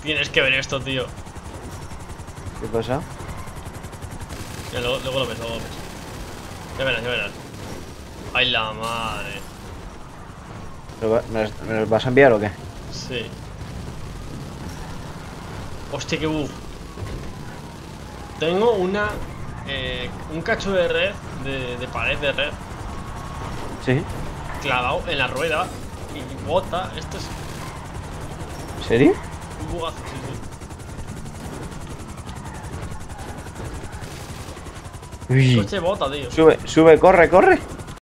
Tienes que ver esto, tío. ¿Qué pasa? Ya, luego lo ves, luego lo ves. Ya verás, ya verás. Ay, la madre. ¿Me los vas a enviar o qué? Sí. Hostia, qué bug. Tengo un cacho de red, de pared de red, ¿Sí? clavado en la rueda y bota. Esto es ¿En serio? un bugazo, sí, sí. El Uy. coche bota, tío. Sube, sube, corre, corre.